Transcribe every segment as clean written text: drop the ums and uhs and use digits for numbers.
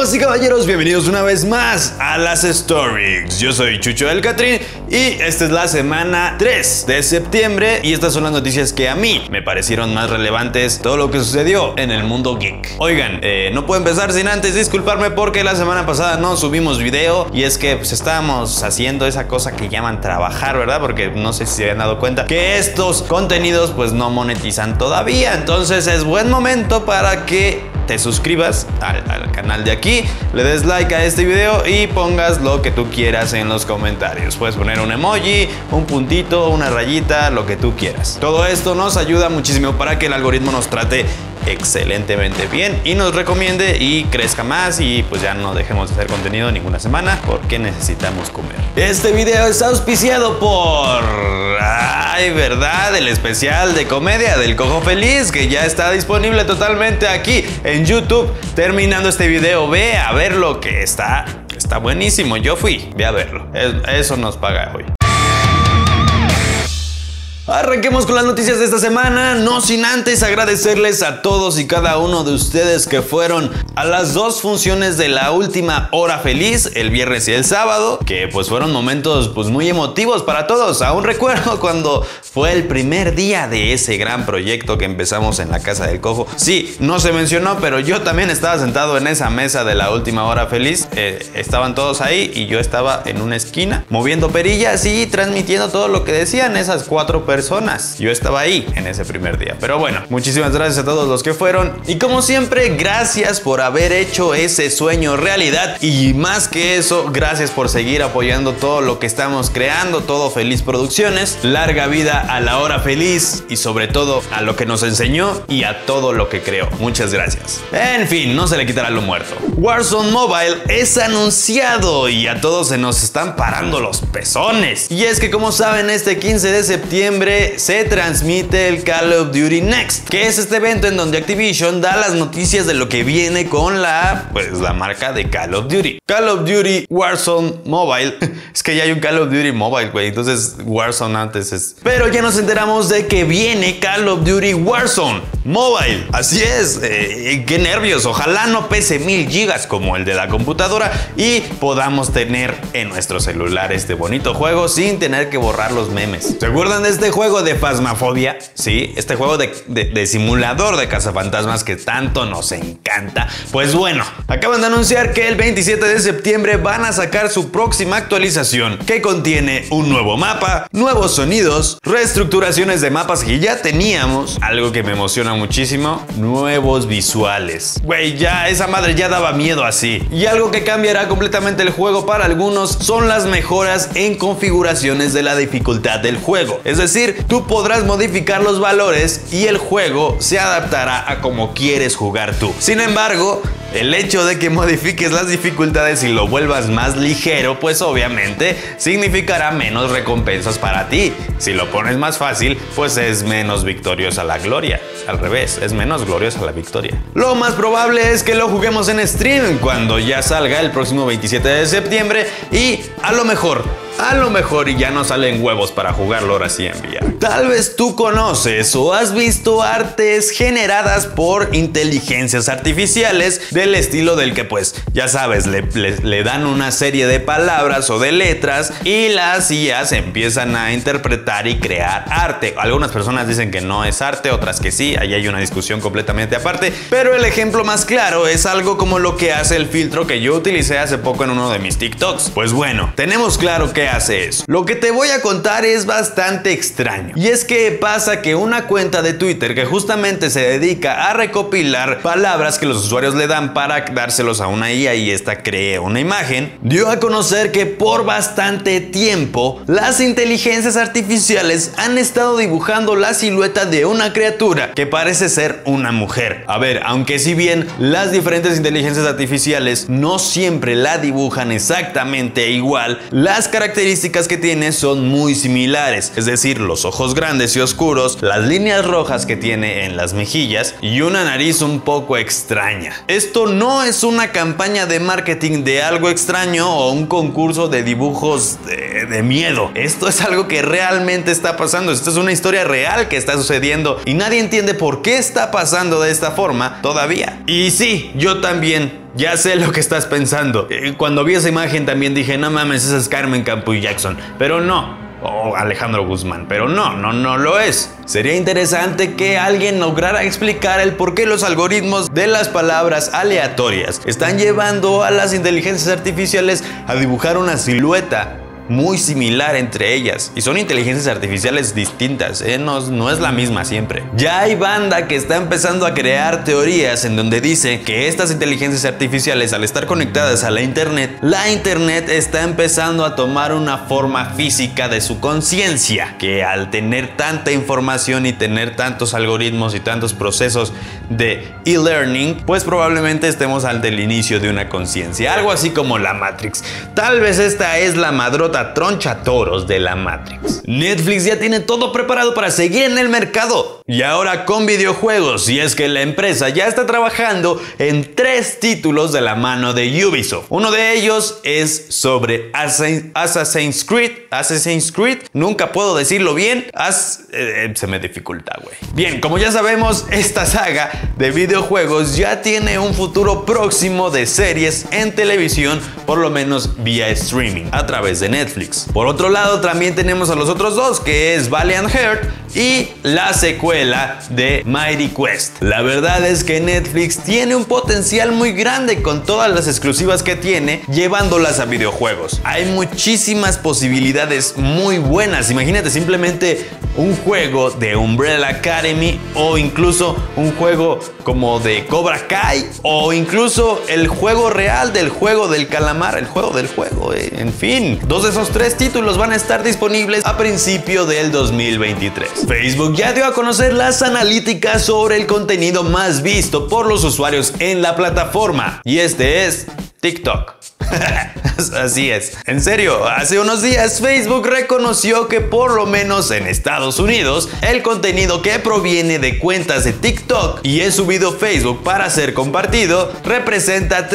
Damas y caballeros, bienvenidos una vez más a las Stories. Yo soy Chucho del Catrín y esta es la semana 3 de septiembre y estas son las noticias que a mí me parecieron más relevantes, todo lo que sucedió en el mundo geek. Oigan, no puedo empezar sin antes disculparme porque la semana pasada no subimos video y es que pues estábamos haciendo esa cosa que llaman trabajar, ¿verdad? Porque no sé si se habían dado cuenta que estos contenidos pues no monetizan todavía, entonces es buen momento para que te suscribas al canal de aquí, le des like a este video y pongas lo que tú quieras en los comentarios. Puedes poner un emoji, un puntito, una rayita, lo que tú quieras. Todo esto nos ayuda muchísimo para que el algoritmo nos trate excelentemente bien y nos recomiende y crezca más y pues ya no dejemos de hacer contenido ninguna semana porque necesitamos comer. Este video está auspiciado por... ¡ay, verdad! El especial de comedia del Cojo Feliz que ya está disponible totalmente aquí en YouTube. Terminando este video, ve a verlo que está buenísimo. Yo fui, ve a verlo. Eso nos paga hoy. Arranquemos con las noticias de esta semana, no sin antes agradecerles a todos y cada uno de ustedes que fueron a las dos funciones de la última hora feliz, el viernes y el sábado, que pues fueron momentos pues muy emotivos para todos. Aún recuerdo cuando fue el primer día de ese gran proyecto que empezamos en la Casa del Cojo. Sí, no se mencionó, pero yo también estaba sentado en esa mesa de la última hora feliz. Estaban todos ahí y yo estaba en una esquina moviendo perillas y transmitiendo todo lo que decían esas 4 personas. Yo estaba ahí en ese primer día. Pero bueno, muchísimas gracias a todos los que fueron. Y como siempre, gracias por haber hecho ese sueño realidad. Y más que eso, gracias por seguir apoyando todo lo que estamos creando, todo Feliz Producciones. Larga vida a la hora feliz y sobre todo a lo que nos enseñó y a todo lo que creó. Muchas gracias. En fin, no se le quitará lo muerto. Warzone Mobile es anunciado y a todos se nos están parando los pezones. Y es que como saben, este 15 de septiembre se transmite el Call of Duty Next, que es este evento en donde Activision da las noticias de lo que viene con la marca de Call of Duty. Call of Duty Warzone Mobile. Es que ya hay un Call of Duty Mobile, güey. Entonces Warzone antes es... Pero ya nos enteramos de que viene Call of Duty Warzone Mobile. Así es. Qué nervios. Ojalá no pese 1000 gigas como el de la computadora y podamos tener en nuestro celular este bonito juego sin tener que borrar los memes. ¿Se acuerdan de este juego de Phasmophobia? Sí, este juego de simulador de cazafantasmas que tanto nos encanta. Pues bueno, acaban de anunciar que el 27 de septiembre van a sacar su próxima actualización que contiene un nuevo mapa, nuevos sonidos, reestructuraciones de mapas que ya teníamos, algo que me emociona muchísimo, nuevos visuales. Güey, ya esa madre ya daba miedo así. Y algo que cambiará completamente el juego para algunos son las mejoras en configuraciones de la dificultad del juego. Es decir, tú podrás modificar los valores y el juego se adaptará a como quieres jugar tú. Sin embargo, el hecho de que modifiques las dificultades y lo vuelvas más ligero, pues obviamente significará menos recompensas para ti. Si lo pones más fácil, pues es menos victoriosa la gloria. Al revés, es menos gloriosa la victoria. Lo más probable es que lo juguemos en stream cuando ya salga el próximo 27 de septiembre y a lo mejor y ya no salen huevos para jugarlo ahora sí en VR. Tal vez tú conoces o has visto artes generadas por inteligencias artificiales del estilo del que pues ya sabes, le dan una serie de palabras o de letras y las IAs empiezan a interpretar y crear arte. Algunas personas dicen que no es arte, otras que sí, ahí hay una discusión completamente aparte, pero el ejemplo más claro es algo como lo que hace el filtro que yo utilicé hace poco en uno de mis TikToks. Pues bueno, tenemos claro que hace eso. Lo que te voy a contar es bastante extraño. Y es que pasa que una cuenta de Twitter que justamente se dedica a recopilar palabras que los usuarios le dan para dárselos a una IA y esta cree una imagen, dio a conocer que por bastante tiempo las inteligencias artificiales han estado dibujando la silueta de una criatura que parece ser una mujer. A ver, aunque si bien las diferentes inteligencias artificiales no siempre la dibujan exactamente igual, las características que tiene son muy similares, es decir, los ojos grandes y oscuros, las líneas rojas que tiene en las mejillas y una nariz un poco extraña. Esto no es una campaña de marketing de algo extraño o un concurso de dibujos de miedo. Esto es algo que realmente está pasando. Esto es una historia real que está sucediendo y nadie entiende por qué está pasando de esta forma todavía. Y sí, yo también ya sé lo que estás pensando. Cuando vi esa imagen también dije, no mames, esa es Carmen Campuy Jackson. Pero no. O Alejandro Guzmán, pero no lo es. Sería interesante que alguien lograra explicar el por qué los algoritmos de las palabras aleatorias están llevando a las inteligencias artificiales a dibujar una silueta muy similar entre ellas. Y son inteligencias artificiales distintas, no es la misma siempre. Ya hay banda que está empezando a crear teorías en donde dice que estas inteligencias artificiales, al estar conectadas a la internet está empezando a tomar una forma física de su conciencia, que al tener tanta información y tener tantos algoritmos y tantos procesos de e-learning, pues probablemente estemos ante el inicio de una conciencia, algo así como la Matrix. Tal vez esta es la madrota troncha toros de la Matrix. Netflix ya tiene todo preparado para seguir en el mercado, y ahora con videojuegos, y es que la empresa ya está trabajando en 3 títulos de la mano de Ubisoft. Uno de ellos es sobre Assassin's Creed, nunca puedo decirlo bien, se me dificulta, güey. Bien, como ya sabemos, esta saga de videojuegos ya tiene un futuro próximo de series en televisión, por lo menos vía streaming, a través de Netflix. Por otro lado, también tenemos a los otros dos, que es Valiant Heart y la secuela de Mighty Quest. La verdad es que Netflix tiene un potencial muy grande con todas las exclusivas que tiene, llevándolas a videojuegos. Hay muchísimas posibilidades muy buenas. Imagínate simplemente un juego de Umbrella Academy, o incluso un juego como de Cobra Kai, o incluso el juego real del juego del calamar, el juego del juego, en fin. 2 de esos 3 títulos van a estar disponibles a principio del 2023. Facebook ya dio a conocer las analíticas sobre el contenido más visto por los usuarios en la plataforma, y este es TikTok. Así es. En serio, hace unos días Facebook reconoció que por lo menos en Estados Unidos, el contenido que proviene de cuentas de TikTok y es subido a Facebook para ser compartido, representa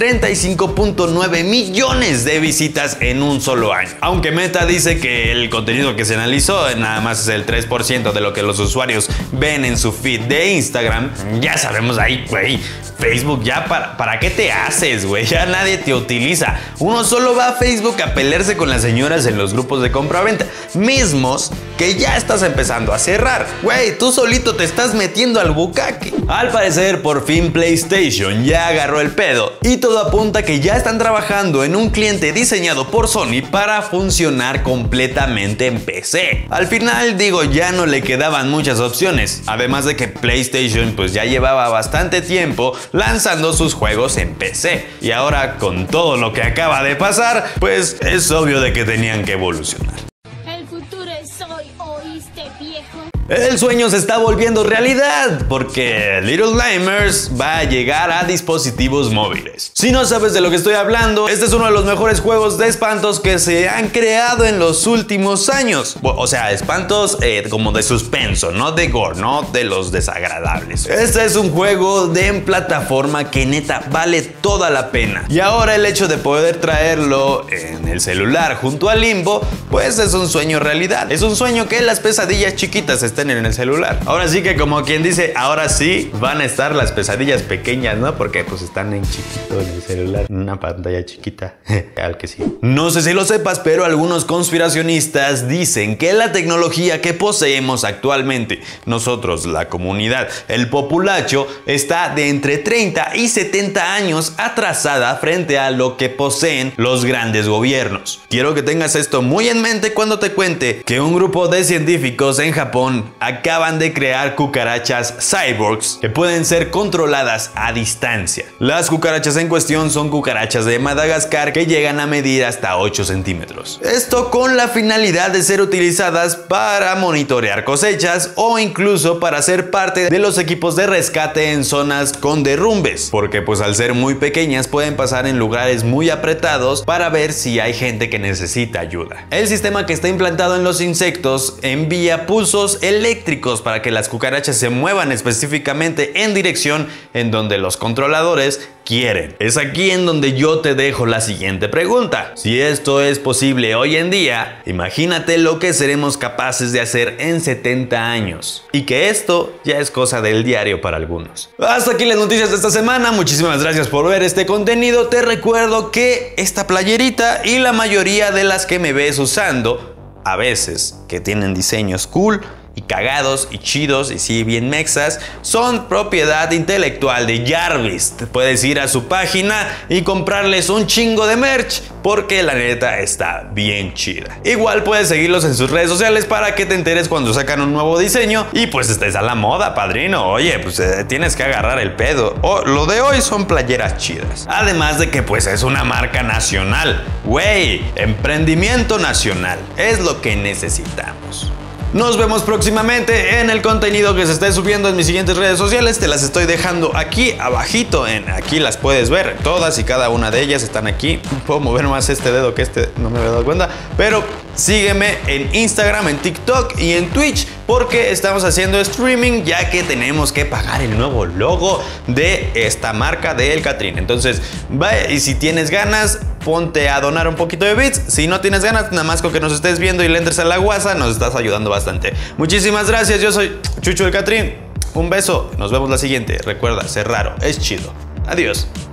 35.9 millones de visitas en un solo año. Aunque Meta dice que el contenido que se analizó nada más es el 3% de lo que los usuarios ven en su feed de Instagram, ya sabemos ahí, güey, Facebook ya ¿para qué te haces, güey? Ya nadie te utiliza. Uno solo va a Facebook a pelearse con las señoras en los grupos de compra-venta, mismos que ya estás empezando a cerrar. Güey, tú solito te estás metiendo al bucaque. Al parecer, por fin PlayStation ya agarró el pedo, y todo apunta que ya están trabajando en un cliente diseñado por Sony para funcionar completamente en PC. Al final, digo, ya no le quedaban muchas opciones, además de que PlayStation pues ya llevaba bastante tiempo lanzando sus juegos en PC, y ahora con todo lo que acaba de pasar, pues es obvio de que tenían que evolucionar. El futuro es hoy, ¿oíste, viejo? El sueño se está volviendo realidad, porque Little Nightmares va a llegar a dispositivos móviles. Si no sabes de lo que estoy hablando, este es uno de los mejores juegos de espantos que se han creado en los últimos años. O sea, espantos como de suspenso, no de gore, no de los desagradables. Este es un juego de plataforma que neta vale toda la pena. Y ahora el hecho de poder traerlo en el celular junto al Limbo, pues es un sueño realidad. Es un sueño que las pesadillas chiquitas estén en el celular. Ahora sí que, como quien dice, ahora sí van a estar las pesadillas pequeñas, ¿no? Porque pues están en chiquito en el celular, en una pantalla chiquita. Al que sí. No sé si lo sepas, pero algunos conspiracionistas dicen que la tecnología que poseemos actualmente, nosotros, la comunidad, el populacho, está de entre 30 y 70 años atrasada frente a lo que poseen los grandes gobiernos. Quiero que tengas esto muy en mente cuando te cuente que un grupo de científicos en Japón acaban de crear cucarachas cyborgs que pueden ser controladas a distancia. Las cucarachas en cuestión son cucarachas de Madagascar que llegan a medir hasta 8 centímetros. Esto con la finalidad de ser utilizadas para monitorear cosechas, o incluso para ser parte de los equipos de rescate en zonas con derrumbes, porque pues al ser muy pequeñas pueden pasar en lugares muy apretados para ver si hay gente que necesita ayuda. El sistema que está implantado en los insectos envía pulsos eléctricos eléctricos para que las cucarachas se muevan específicamente en dirección en donde los controladores quieren. Es aquí en donde yo te dejo la siguiente pregunta. Si esto es posible hoy en día, imagínate lo que seremos capaces de hacer en 70 años. Y que esto ya es cosa del diario para algunos. Hasta aquí las noticias de esta semana. Muchísimas gracias por ver este contenido. Te recuerdo que esta playerita y la mayoría de las que me ves usando, a veces que tienen diseños cool y cagados y chidos y sí bien mexas, son propiedad intelectual de Jarvis. Te puedes ir a su página y comprarles un chingo de merch porque la neta está bien chida. Igual puedes seguirlos en sus redes sociales para que te enteres cuando sacan un nuevo diseño y pues estés a la moda, padrino. Oye, pues tienes que agarrar el pedo. Lo de hoy son playeras chidas. Además de que pues es una marca nacional. Güey, emprendimiento nacional es lo que necesitamos. Nos vemos próximamente en el contenido que se esté subiendo en mis siguientes redes sociales. Te las estoy dejando aquí abajito. Aquí las puedes ver. Todas y cada una de ellas están aquí. Puedo mover más este dedo que este, no me había dado cuenta. Pero sígueme en Instagram, en TikTok y en Twitch porque estamos haciendo streaming ya que tenemos que pagar el nuevo logo de esta marca de El Catrín. Entonces, vaya, y si tienes ganas, ponte a donar un poquito de bits. Si no tienes ganas, nada más con que nos estés viendo y le entres a la guasa, nos estás ayudando bastante. Muchísimas gracias, yo soy Chucho El Catrín. Un beso, nos vemos la siguiente. Recuerda, ser raro es chido. Adiós.